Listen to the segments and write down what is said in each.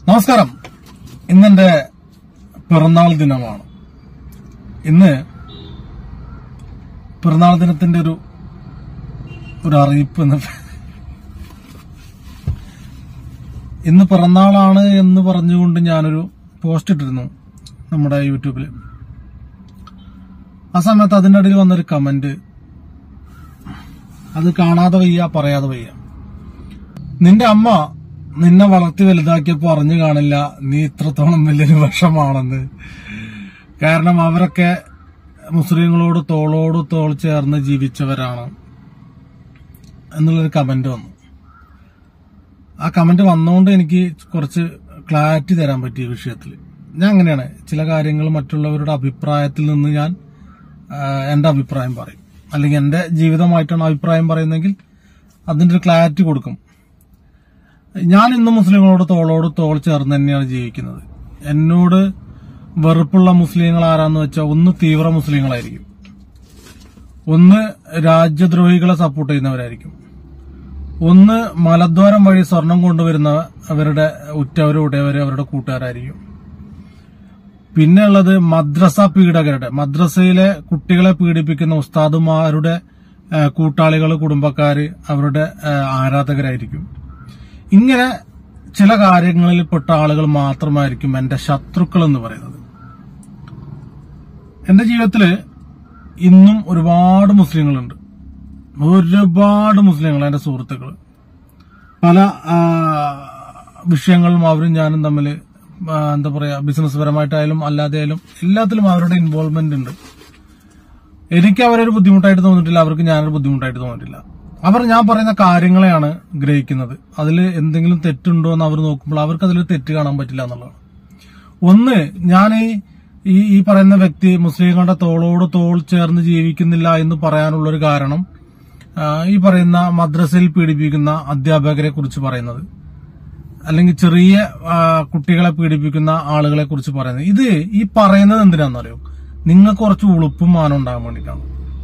നമസ്കാരം. ഇന്നെന്റെ പിറന്നാൾ ദിനമാണ്. ഇന്ന് പിറന്നാൾ ദിനത്തിന്റെ ഒരു അറിയിപ്പ്. ഇന്ന് പിറന്നാളാണ് എന്ന് പറഞ്ഞുകൊണ്ട് ഞാനൊരു പോസ്റ്റ് ഇട്ടിരുന്നു നമ്മുടെ യൂട്യൂബിൽ. ആ സമയത്ത് അതിന്റെ ഇടയിൽ വന്നൊരു കമന്റ്, അത് കാണാതെ വയ്യ, പറയാതെ വയ്യ. നിന്റെ അമ്മ നിന്നെ വളർത്തി വലുതാക്കിയപ്പോ അറിഞ്ഞു കാണില്ല നീ ഇത്രത്തോളം വലിയൊരു വിഷമാണെന്ന്. കാരണം അവരൊക്കെ മുസ്ലിങ്ങളോട് തോളോട് തോൾ ചേർന്ന് ജീവിച്ചവരാണ് എന്നുള്ളൊരു കമന്റ് വന്നു. ആ കമന്റ് വന്നുകൊണ്ട് എനിക്ക് കുറച്ച് ക്ലാരിറ്റി തരാൻ പറ്റിയ വിഷയത്തിൽ. ഞാൻ അങ്ങനെയാണ്, ചില കാര്യങ്ങൾ മറ്റുള്ളവരുടെ അഭിപ്രായത്തിൽ നിന്ന് ഞാൻ എന്റെ അഭിപ്രായം പറയും, അല്ലെങ്കിൽ എന്റെ ജീവിതമായിട്ടാണ് അഭിപ്രായം പറയുന്നതെങ്കിൽ അതിന്റെ ഒരു ക്ലാരിറ്റി കൊടുക്കും. ഞാൻ ഇന്ന് മുസ്ലിങ്ങളോട് തോളോട് തോൾ ചേർന്ന് തന്നെയാണ് ജീവിക്കുന്നത്. എന്നോട് വെറുപ്പുള്ള മുസ്ലിങ്ങൾ ആരാന്ന് വെച്ചാൽ, ഒന്ന് തീവ്ര മുസ്ലിങ്ങളായിരിക്കും, ഒന്ന് രാജ്യദ്രോഹികളെ സപ്പോർട്ട് ചെയ്യുന്നവരായിരിക്കും, ഒന്ന് മലദ്വാരം വഴി സ്വർണം കൊണ്ടുവരുന്ന അവരുടെ ഉറ്റവരും ഉടയവരും അവരുടെ കൂട്ടുകാരായിരിക്കും. പിന്നെ ഉള്ളത് മദ്രസ പീഡകരുടെ, മദ്രസയിലെ കുട്ടികളെ പീഡിപ്പിക്കുന്ന ഉസ്താദുമാരുടെ കൂട്ടാളികൾ, കുടുംബക്കാര്, അവരുടെ ആരാധകരായിരിക്കും. ഇങ്ങനെ ചില കാര്യങ്ങളിൽ പെട്ട ആളുകൾ മാത്രമായിരിക്കും എന്റെ ശത്രുക്കൾ എന്ന് പറയുന്നത്. എന്റെ ജീവിതത്തില് ഇന്നും ഒരുപാട് മുസ്ലിങ്ങളുണ്ട്, ഒരുപാട് മുസ്ലിങ്ങൾ എന്റെ സുഹൃത്തുക്കൾ. പല വിഷയങ്ങളും അവരും ഞാനും തമ്മിൽ എന്താ പറയാ, ബിസിനസ് പരമായിട്ടായാലും അല്ലാതെ ആയാലും എല്ലാത്തിലും അവരുടെ ഇൻവോൾവ്മെന്റ് ഉണ്ട്. എനിക്ക് അവരൊരു ബുദ്ധിമുട്ടായിട്ട് തോന്നിയിട്ടില്ല, അവർക്ക് ഞാനൊരു ബുദ്ധിമുട്ടായിട്ട് തോന്നിയിട്ടില്ല. അവർ ഞാൻ പറയുന്ന കാര്യങ്ങളെയാണ് ഗ്രഹിക്കുന്നത്. അതിൽ എന്തെങ്കിലും തെറ്റുണ്ടോ എന്ന് അവർ നോക്കുമ്പോൾ അവർക്ക് അതിൽ തെറ്റ് കാണാൻ പറ്റില്ല എന്നുള്ളതാണ്. ഒന്ന്, ഞാൻ ഈ പറയുന്ന വ്യക്തി മുസ്ലിങ്ങളുടെ തോളോട് തോൾ ചേർന്ന് ജീവിക്കുന്നില്ല എന്ന് പറയാനുള്ളൊരു കാരണം, ഈ പറയുന്ന മദ്രസയിൽ പീഡിപ്പിക്കുന്ന അധ്യാപകരെ കുറിച്ച് പറയുന്നത്, അല്ലെങ്കിൽ ചെറിയ കുട്ടികളെ പീഡിപ്പിക്കുന്ന ആളുകളെ കുറിച്ച് പറയുന്നത്, ഇത് ഈ പറയുന്നത് എന്തിനാണെന്നറിയോ? നിങ്ങൾക്ക് കുറച്ച് ഉളുപ്പും മാനം ഉണ്ടാകാൻ വേണ്ടിയിട്ടാണ്.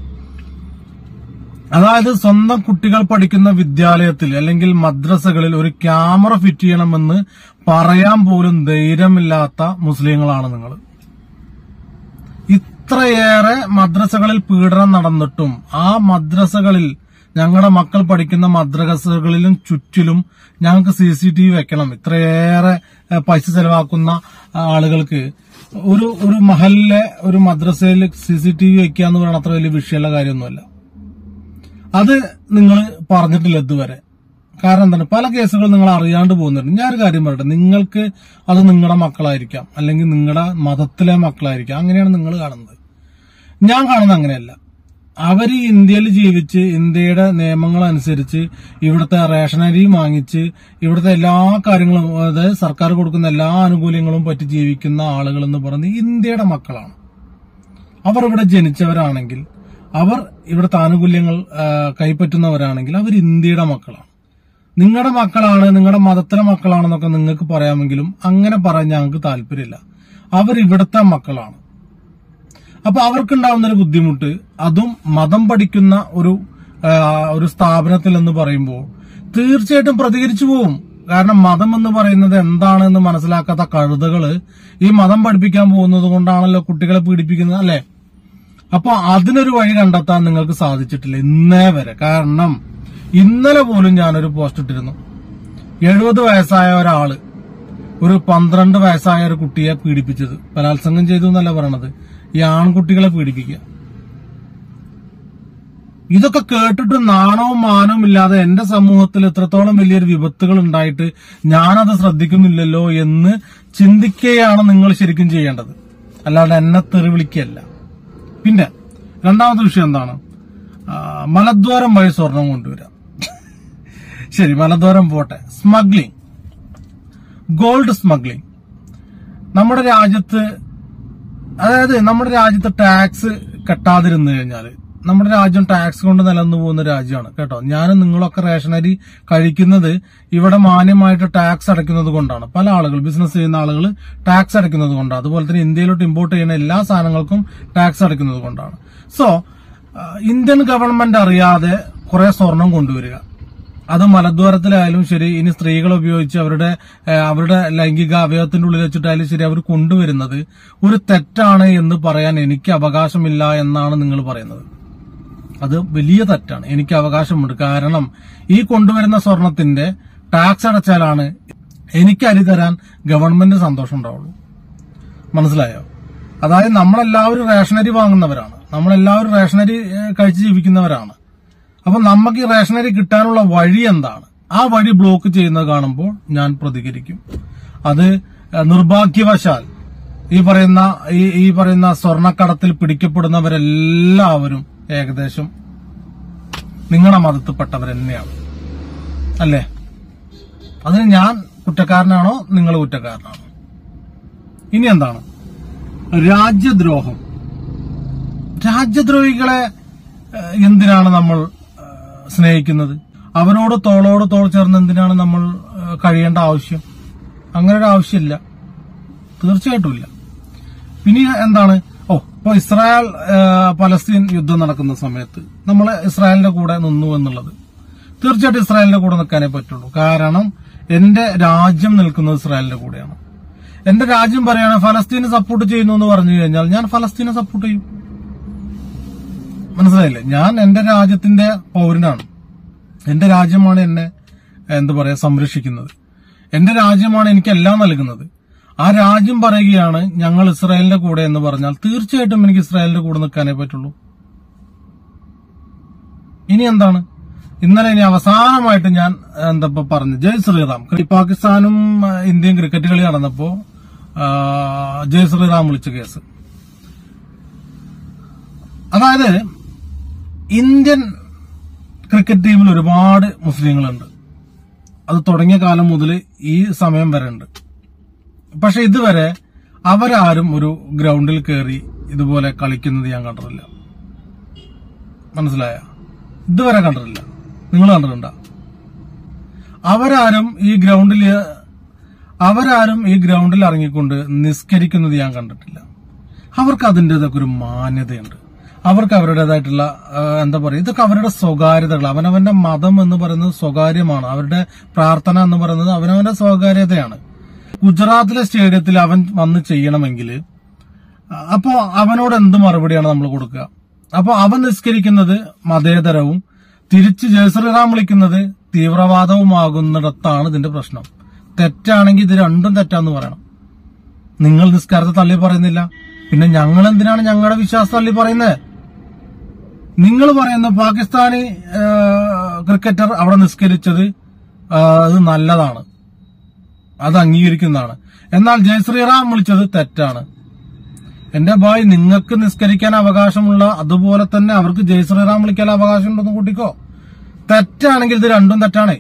അതായത് സ്വന്തം കുട്ടികൾ പഠിക്കുന്ന വിദ്യാലയത്തിൽ അല്ലെങ്കിൽ മദ്രസകളിൽ ഒരു ക്യാമറ ഫിറ്റ് ചെയ്യണമെന്ന് പറയാൻ പോലും ധൈര്യമില്ലാത്ത മുസ്ലിങ്ങളാണ് നിങ്ങൾ. ഇത്രയേറെ മദ്രസകളിൽ പീഡനം നടന്നിട്ടും ആ മദ്രസകളിൽ, ഞങ്ങളുടെ മക്കൾ പഠിക്കുന്ന മദ്രസകളിലും ചുറ്റിലും ഞങ്ങൾക്ക് CCTV വെക്കണം, ഇത്രയേറെ പൈസ ചെലവാക്കുന്ന ആളുകൾക്ക് ഒരു മഹലിലെ ഒരു മദ്രസയിൽ CCTV വെക്കുക എന്ന് പറയുന്നത് അത്ര വലിയ വിഷയമുള്ള കാര്യമൊന്നുമല്ല. അത് നിങ്ങൾ പറഞ്ഞിട്ടില്ല ഇതുവരെ. കാരണം എന്താണ്, പല കേസുകളും നിങ്ങൾ അറിയാണ്ട് പോകുന്നുണ്ട്. ഞാനൊരു കാര്യം പറയട്ടെ, നിങ്ങൾക്ക് അത് നിങ്ങളുടെ മക്കളായിരിക്കാം, അല്ലെങ്കിൽ നിങ്ങളുടെ മതത്തിലെ മക്കളായിരിക്കാം, അങ്ങനെയാണ് നിങ്ങൾ കാണുന്നത്. ഞാൻ കാണുന്നത് അങ്ങനെയല്ല. അവര് ഇന്ത്യയിൽ ജീവിച്ച് ഇന്ത്യയുടെ നിയമങ്ങൾ അനുസരിച്ച് ഇവിടുത്തെ റേഷനരി വാങ്ങിച്ച് ഇവിടുത്തെ എല്ലാ കാര്യങ്ങളും, അതായത് സർക്കാർ കൊടുക്കുന്ന എല്ലാ ആനുകൂല്യങ്ങളും പറ്റി ജീവിക്കുന്ന ആളുകൾ എന്ന് പറയുന്നത് ഇന്ത്യയുടെ മക്കളാണ്. അവർ ഇവിടെ ജനിച്ചവരാണെങ്കിൽ, അവർ ഇവിടുത്തെ ആനുകൂല്യങ്ങൾ കൈപ്പറ്റുന്നവരാണെങ്കിൽ അവർ ഇന്ത്യയുടെ മക്കളാണ്. നിങ്ങളുടെ മക്കളാണ്, നിങ്ങളുടെ മതത്തിലെ മക്കളാണെന്നൊക്കെ നിങ്ങൾക്ക് പറയാമെങ്കിലും അങ്ങനെ പറയാൻ ഞങ്ങൾക്ക് താല്പര്യമില്ല. അവർ ഇവിടുത്തെ മക്കളാണ്. അപ്പൊ അവർക്കുണ്ടാവുന്നൊരു ബുദ്ധിമുട്ട്, അതും മതം പഠിക്കുന്ന ഒരു സ്ഥാപനത്തിൽ എന്ന് പറയുമ്പോൾ തീർച്ചയായിട്ടും പ്രതികരിച്ചു പോവും. കാരണം മതം എന്ന് പറയുന്നത് എന്താണെന്ന് മനസ്സിലാക്കാത്ത കഴുതകള് ഈ മതം പഠിപ്പിക്കാൻ പോകുന്നത് കൊണ്ടാണല്ലോ കുട്ടികളെ പീഡിപ്പിക്കുന്നത്, അല്ലെ? അപ്പൊ അതിനൊരു വഴി കണ്ടെത്താൻ നിങ്ങൾക്ക് സാധിച്ചിട്ടില്ല ഇന്നേ വരെ. കാരണം ഇന്നലെ പോലും ഞാനൊരു പോസ്റ്റ് ഇട്ടിരുന്നു. 70 വയസ്സായ ഒരാള് ഒരു 12 വയസ്സായ ഒരു കുട്ടിയെ പീഡിപ്പിച്ചത്, ബലാത്സംഗം ചെയ്തു എന്നല്ല പറയണത്, ഈ ആൺകുട്ടികളെ പീഡിപ്പിക്കുക. ഇതൊക്കെ കേട്ടിട്ട് നാണവും മാനവും ഇല്ലാതെ എന്റെ സമൂഹത്തിൽ എത്രത്തോളം വലിയൊരു വിപത്തുകൾ ഉണ്ടായിട്ട് ഞാനത് ശ്രദ്ധിക്കുന്നില്ലല്ലോ എന്ന് ചിന്തിക്കുകയാണ് നിങ്ങൾ ശരിക്കും ചെയ്യേണ്ടത്, അല്ലാതെ എന്നെ തെറി വിളിക്കുകയല്ല. പിന്നെ രണ്ടാമത്തെ വിഷയം എന്താണ്? മലദ്വാരം വഴി സ്വർണം കൊണ്ടുവരാം. ശരി, മലദ്വാരം പോട്ടെ. Smuggling, gold smuggling. നമ്മുടെ രാജ്യത്ത്, അതായത് നമ്മുടെ രാജ്യത്ത് ടാക്സ് കെട്ടാതിരുന്നു കഴിഞ്ഞാല്, നമ്മുടെ രാജ്യം ടാക്സ് കൊണ്ട് നിലനിന്നു പോകുന്ന രാജ്യമാണ് കേട്ടോ. ഞാനും നിങ്ങളൊക്കെ റേഷനരി കഴിക്കുന്നത് ഇവിടെ മാന്യമായിട്ട് ടാക്സ് അടയ്ക്കുന്നത് കൊണ്ടാണ്. പല ആളുകൾ, ബിസിനസ് ചെയ്യുന്ന ആളുകൾ ടാക്സ് അടയ്ക്കുന്നത് കൊണ്ടാണ്. അതുപോലെ തന്നെ ഇന്ത്യയിലോട്ട് ഇമ്പോർട്ട് ചെയ്യുന്ന എല്ലാ സാധനങ്ങൾക്കും ടാക്സ് അടയ്ക്കുന്നത് കൊണ്ടാണ്. സോ ഇന്ത്യൻ ഗവൺമെന്റ് അറിയാതെ കുറെ സ്വർണം കൊണ്ടുവരിക, അത് മലദ്വാരത്തിലായാലും ശരി, ഇനി സ്ത്രീകളെ ഉപയോഗിച്ച് അവരുടെ ലൈംഗിക അവയവത്തിന്റെ ഉള്ളിൽ വെച്ചിട്ടായാലും ശരി, അവർ കൊണ്ടുവരുന്നത് ഒരു തെറ്റാണ് എന്ന് പറയാൻ എനിക്ക് അവകാശമില്ല എന്നാണ് നിങ്ങൾ പറയുന്നത്. അത് വലിയ തെറ്റാണ്. എനിക്ക് അവകാശമുണ്ട്. കാരണം ഈ കൊണ്ടുവരുന്ന സ്വർണത്തിന്റെ ടാക്സ് അടച്ചാലാണ് എനിക്ക് അരി തരാൻ ഗവൺമെന്റ് സന്തോഷം ഉണ്ടാവുള്ളൂ. മനസ്സിലായോ? അതായത് നമ്മളെല്ലാവരും റേഷനരി വാങ്ങുന്നവരാണ്, നമ്മളെല്ലാവരും റേഷനരി കഴിച്ച് ജീവിക്കുന്നവരാണ്. അപ്പൊ നമുക്ക് ഈ റേഷനരി കിട്ടാനുള്ള വഴി എന്താണ്? ആ വഴി ബ്ലോക്ക് ചെയ്യുന്നത് കാണുമ്പോൾ ഞാൻ പ്രതികരിക്കും. അത് നിർഭാഗ്യവശാൽ ഈ പറയുന്ന സ്വർണ്ണക്കടത്തിൽ പിടിക്കപ്പെടുന്നവരെല്ലാവരും ഏകദേശം നിങ്ങളുടെ മതത്തിൽപ്പെട്ടവർ തന്നെയാണ്, അല്ലേ? അതിന് ഞാൻ കുറ്റക്കാരനാണോ, നിങ്ങൾ കുറ്റക്കാരനാണോ? ഇനി എന്താണ് രാജ്യദ്രോഹം? രാജ്യദ്രോഹികളെ എന്തിനാണ് നമ്മൾ സ്നേഹിക്കുന്നത്? അവരോട് തോളോട് തോൾ ചേർന്ന് എന്തിനാണ് നമ്മൾ കഴിയേണ്ട ആവശ്യം? അങ്ങനെ ഒരു ആവശ്യമില്ല, തീർച്ചയായിട്ടും ഇല്ല. പിന്നെ എന്താണ്, ഇപ്പൊ ഇസ്രായേൽ പലസ്തീൻ യുദ്ധം നടക്കുന്ന സമയത്ത് നമ്മൾ ഇസ്രായേലിന്റെ കൂടെ നിന്നു എന്നുള്ളത്, തീർച്ചയായിട്ടും ഇസ്രായേലിന്റെ കൂടെ നിൽക്കാനേ പറ്റുള്ളൂ. കാരണം എന്റെ രാജ്യം നിൽക്കുന്നത് ഇസ്രായേലിന്റെ കൂടെയാണ്. എന്റെ രാജ്യം പറയാണ് ഫലസ്തീനെ സപ്പോർട്ട് ചെയ്യുന്നു എന്ന് പറഞ്ഞു കഴിഞ്ഞാൽ ഞാൻ ഫലസ്തീനെ സപ്പോർട്ട് ചെയ്യും. മനസ്സിലായില്ലേ? ഞാൻ എന്റെ രാജ്യത്തിന്റെ പൗരനാണ്. എന്റെ രാജ്യമാണ് എന്നെ സംരക്ഷിക്കുന്നത്. എന്റെ രാജ്യമാണ് എനിക്കെല്ലാം നൽകുന്നത്. ആ രാജ്യം പറയുകയാണ് ഞങ്ങൾ ഇസ്രായേലിന്റെ കൂടെ എന്ന് പറഞ്ഞാൽ തീർച്ചയായിട്ടും എനിക്ക് ഇസ്രായേലിന്റെ കൂടെ നിൽക്കാനേ പറ്റുള്ളൂ. ഇനി എന്താണ്, ഇനി അവസാനമായിട്ട് ഞാൻ പറഞ്ഞു, ജയ് ശ്രീറാം. പാകിസ്ഥാനും ഇന്ത്യയും ക്രിക്കറ്റ് കളി നടന്നപ്പോ ജയ് ശ്രീറാം വിളിച്ച കേസ്. അതായത് ഇന്ത്യൻ ക്രിക്കറ്റ് ടീമിൽ ഒരുപാട് മുസ്ലിങ്ങളുണ്ട്. അത് തുടങ്ങിയ കാലം മുതൽ ഈ സമയം വരെ ഉണ്ട്. പക്ഷെ ഇതുവരെ അവരാരും ഒരു ഗ്രൗണ്ടിൽ കയറി ഇതുപോലെ കളിക്കുന്നത് ഞാൻ കണ്ടിട്ടില്ല. മനസ്സിലായ? ഇതുവരെ കണ്ടിട്ടില്ല. നിങ്ങൾ കണ്ടിട്ടുണ്ടോ? അവരാരും ഈ ഗ്രൗണ്ടിൽ ഇറങ്ങിക്കൊണ്ട് നിസ്കരിക്കുന്നത് ഞാൻ കണ്ടിട്ടില്ല. അവർക്ക് അതിൻ്റെതൊക്കെ ഒരു മാന്യതയുണ്ട്. അവർക്ക് അവരുടേതായിട്ടുള്ള ഇതൊക്കെ അവരുടെ സ്വകാര്യതകൾ. അവനവന്റെ മതം എന്ന് പറയുന്നത് സ്വകാര്യമാണ്. അവരുടെ പ്രാർത്ഥന എന്ന് പറയുന്നത് അവനവന്റെ സ്വകാര്യതയാണ്. ഗുജറാത്തിലെ സ്റ്റേഡിയത്തിൽ അവൻ വന്ന് ചെയ്യണമെങ്കിൽ അപ്പോ അവനോട് എന്ത് മറുപടിയാണ് നമ്മൾ കൊടുക്കുക? അപ്പോ അവൻ നിസ്കരിക്കുന്നത് മതേതരവും തിരിച്ച് ജയ് ശ്രീറാം വിളിക്കുന്നത് തീവ്രവാദവുമാകുന്നിടത്താണ് ഇതിന്റെ പ്രശ്നം. തെറ്റാണെങ്കിൽ ഇത് രണ്ടും തെറ്റാന്ന് പറയണം. നിങ്ങൾ നിസ്കാരത്തെ തള്ളി പറയുന്നില്ല, പിന്നെ ഞങ്ങൾ എന്തിനാണ് ഞങ്ങളുടെ വിശ്വാസം തള്ളി പറയുന്നത്? നിങ്ങൾ പറയുന്ന പാകിസ്ഥാനി ക്രിക്കറ്റർ അവിടെ നിസ്കരിച്ചത് അത് നല്ലതാണ്, അത് അംഗീകരിക്കുന്നതാണ്. എന്നാൽ ജയ് ശ്രീറാം വിളിച്ചത് തെറ്റാണ്. എന്റെ ഭായ്, നിങ്ങൾക്ക് നിസ്കരിക്കാൻ അവകാശമുള്ള അതുപോലെ തന്നെ അവർക്ക് ജയ് ശ്രീറാം വിളിക്കാൻ അവകാശമുണ്ടെന്ന് കൂട്ടിക്കോ. തെറ്റാണെങ്കിൽ ഇത് രണ്ടും തെറ്റാണ്.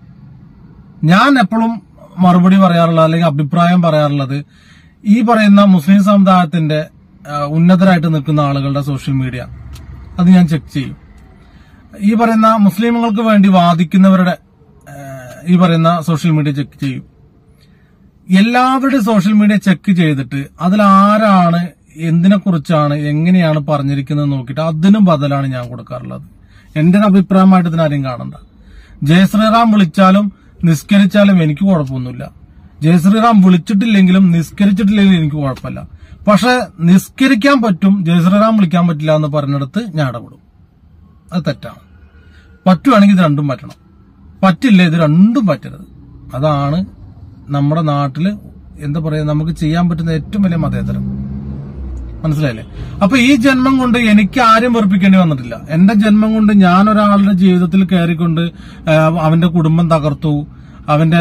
ഞാൻ എപ്പോഴും മറുപടി പറയാറുള്ളത് അല്ലെങ്കിൽ അഭിപ്രായം പറയാറുള്ളത്, ഈ പറയുന്ന മുസ്ലിം സമുദായത്തിന്റെ ഉന്നതരായിട്ട് നിൽക്കുന്ന ആളുകളുടെ സോഷ്യൽ മീഡിയ അത് ഞാൻ ചെക്ക് ചെയ്യും. ഈ പറയുന്ന മുസ്ലിമുകൾക്ക് വേണ്ടി വാദിക്കുന്നവരുടെ ഈ പറയുന്ന സോഷ്യൽ മീഡിയ ചെക്ക് ചെയ്യും. എല്ലാവരുടെയും സോഷ്യൽ മീഡിയ ചെക്ക് ചെയ്തിട്ട് അതിലാരാണ് എന്തിനെക്കുറിച്ചാണ് എങ്ങനെയാണ് പറഞ്ഞിരിക്കുന്നത് നോക്കിയിട്ട് അതിനും ബദലാണ് ഞാൻ കൊടുക്കാറുള്ളത്. എന്റെ അഭിപ്രായമായിട്ട് ഇതിനാരും കാണണ്ട. ജയ് ശ്രീറാം വിളിച്ചാലും നിസ്കരിച്ചാലും എനിക്ക് കുഴപ്പമൊന്നുമില്ല. ജയ് ശ്രീറാം വിളിച്ചിട്ടില്ലെങ്കിലും നിസ്കരിച്ചിട്ടില്ലെങ്കിലും എനിക്ക് കുഴപ്പമില്ല. പക്ഷെ നിസ്കരിക്കാൻ പറ്റും, ജയ് ശ്രീറാം വിളിക്കാൻ പറ്റില്ല എന്ന് പറഞ്ഞിടത്ത് ഞാൻ ഇടപെടും. അത് തെറ്റാണ്. പറ്റുവാണെങ്കിൽ ഇത് രണ്ടും പറ്റണം, പറ്റില്ല ഇത് രണ്ടും പറ്റരുത്. അതാണ് നമ്മുടെ നാട്ടില് നമുക്ക് ചെയ്യാൻ പറ്റുന്ന ഏറ്റവും വലിയ മതേതരം. മനസ്സിലായില്ലേ? അപ്പൊ ഈ ജന്മം കൊണ്ട് എനിക്ക് ആരും വെറുപ്പിക്കേണ്ടി വന്നിട്ടില്ല. എന്റെ ജന്മം കൊണ്ട് ഞാൻ ഒരാളുടെ ജീവിതത്തിൽ കയറിക്കൊണ്ട് അവന്റെ കുടുംബം തകർത്തു, അവന്റെ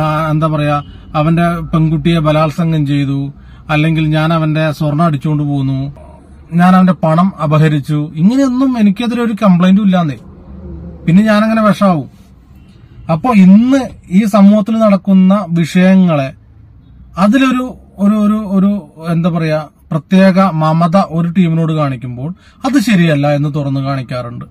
അവന്റെ പെൺകുട്ടിയെ ബലാത്സംഗം ചെയ്തു, അല്ലെങ്കിൽ ഞാൻ അവന്റെ സ്വർണം അടിച്ചുകൊണ്ട് പോന്നു, ഞാൻ അവന്റെ പണം അപഹരിച്ചു, ഇങ്ങനെയൊന്നും എനിക്കെതിരെ ഒരു കംപ്ലൈന്റും ഇല്ലാന്നേ. പിന്നെ ഞാനങ്ങനെ വിഷമാവും. അപ്പൊ ഇന്ന് ഈ സമൂഹത്തിൽ നടക്കുന്ന വിഷയങ്ങളെ അതിലൊരു ഒരു പ്രത്യേക മമത ഒരു ടീമിനോട് കാണിക്കുമ്പോൾ അത് ശരിയല്ല എന്ന് തുറന്നു കാണിക്കാറുണ്ട്.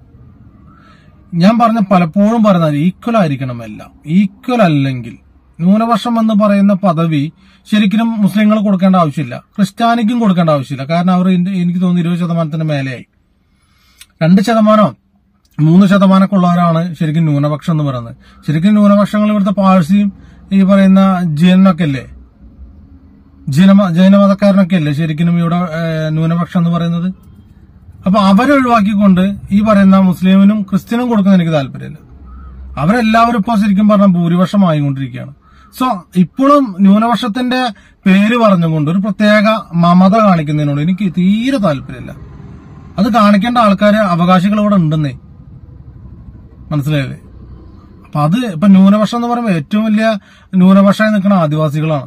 ഞാൻ പലപ്പോഴും പറയുന്നത് ഈക്വൽ ആയിരിക്കണം എല്ലാം. ഈക്വൽ അല്ലെങ്കിൽ ന്യൂനപക്ഷം എന്ന് പറയുന്ന പദവി ശരിക്കും മുസ്ലിങ്ങൾ കൊടുക്കേണ്ട ആവശ്യമില്ല, ക്രിസ്ത്യാനിക്കും കൊടുക്കേണ്ട ആവശ്യമില്ല. കാരണം അവർ എനിക്ക് തോന്നുന്നു 20% മേലെയായി. 2% 3% ഉള്ളവരാണ് ശരിക്കും ന്യൂനപക്ഷം എന്ന് പറയുന്നത്. ശരിക്കും ന്യൂനപക്ഷങ്ങൾ ഇവിടുത്തെ പാഴ്സിയും ഈ പറയുന്ന ജൈനൊക്കെ അല്ലേ, ജൈനമതക്കാരനൊക്കെ അല്ലേ ശരിക്കും ഇവിടെ ന്യൂനപക്ഷം എന്ന് പറയുന്നത്. അപ്പൊ അവരെ ഒഴിവാക്കിക്കൊണ്ട് ഈ പറയുന്ന മുസ്ലിമിനും ക്രിസ്ത്യനും കൊടുക്കുന്ന എനിക്ക് താല്പര്യമില്ല. അവരെല്ലാവരും ഇപ്പോ ശരിക്കും പറഞ്ഞാൽ ഭൂരിപക്ഷമായിക്കൊണ്ടിരിക്കുകയാണ്. സോ ഇപ്പോഴും ന്യൂനപക്ഷത്തിന്റെ പേര് പറഞ്ഞുകൊണ്ട് ഒരു പ്രത്യേക മമത കാണിക്കുന്നതിനോട് എനിക്ക് തീരെ താല്പര്യമില്ല. അത് കാണിക്കേണ്ട ആൾക്കാര് അവകാശികൾ ഇവിടെ ഉണ്ടെന്നേ, മനസ്സിലായില്ലേ? അപ്പൊ അത് ഇപ്പൊ ന്യൂനപക്ഷം എന്ന് പറയുമ്പോൾ ഏറ്റവും വലിയ ന്യൂനപക്ഷമായി നിൽക്കുന്ന ആദിവാസികളാണ്.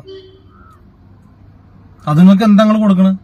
അത് നിങ്ങൾക്ക് എന്താ നിങ്ങൾ കൊടുക്കണത്?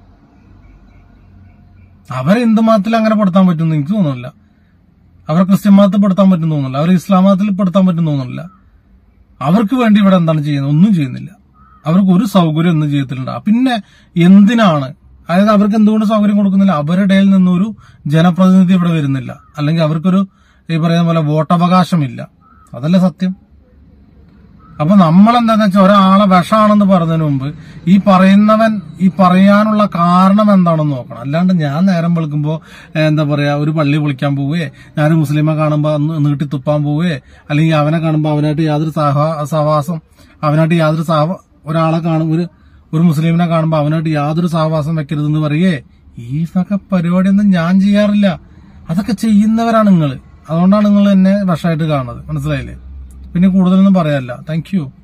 അവരെ ഹിന്ദു മതത്തിൽ അങ്ങനെ പെടുത്താൻ പറ്റുമെന്ന് എനിക്ക് തോന്നുന്നില്ല. അവരെ ക്രിസ്ത്യൻ മതത്തിൽ പെടുത്താൻ പറ്റും തോന്നുന്നില്ല. അവരെ ഇസ്ലാം മതത്തിൽ പെടുത്താൻ പറ്റും തോന്നുന്നില്ല. അവർക്ക് വേണ്ടി ഇവിടെ എന്താണ് ചെയ്യുന്നത്? ഒന്നും ചെയ്യുന്നില്ല. അവർക്ക് ഒരു സൗകര്യം ഒന്നും ചെയ്യത്തില്ല. പിന്നെ എന്തിനാണ്, അതായത് അവർക്ക് എന്തുകൊണ്ട് സൗകര്യം കൊടുക്കുന്നില്ല? അവരുടെ ഇടയിൽ നിന്നൊരു ജനപ്രതിനിധി ഇവിടെ വരുന്നില്ല, അല്ലെങ്കിൽ അവർക്കൊരു ഈ പറയുന്ന പോലെ വോട്ടവകാശമില്ല. അതല്ലേ സത്യം? അപ്പൊ നമ്മളെന്താന്ന് വെച്ചാൽ ഒരാളെ വിഷമാണെന്ന് പറഞ്ഞതിന് മുമ്പ് ഈ പറയുന്നവൻ ഈ പറയാനുള്ള കാരണം എന്താണെന്ന് നോക്കണം. അല്ലാണ്ട് ഞാൻ നേരം വെളുക്കുമ്പോ എന്താ പറയാ ഒരു പള്ളി പൊളിക്കാൻ പോവേ, ഞാൻ മുസ്ലിമെ കാണുമ്പോ നീട്ടി തുപ്പാൻ പോവേ, അല്ലെങ്കിൽ അവനെ കാണുമ്പോ അവനായിട്ട് യാതൊരു സഹവാസം, അവനായിട്ട് യാതൊരു ഒരാളെ കാണും, ഒരു മുസ്ലിമിനെ കാണുമ്പോ അവനായിട്ട് യാതൊരു സഹവാസം വെക്കരുതെന്ന് പറയേ, ഈ വക പരിപാടിയൊന്നും ഞാൻ ചെയ്യാറില്ല. അതൊക്കെ ചെയ്യുന്നവരാണ് നിങ്ങൾ. അതുകൊണ്ടാണ് നിങ്ങൾ എന്നെ വിഷമായിട്ട് കാണുന്നത്. മനസ്സിലായില്ലേ? പിന്നെ കൂടുതലൊന്നും പറയാനില്ല. Thank U.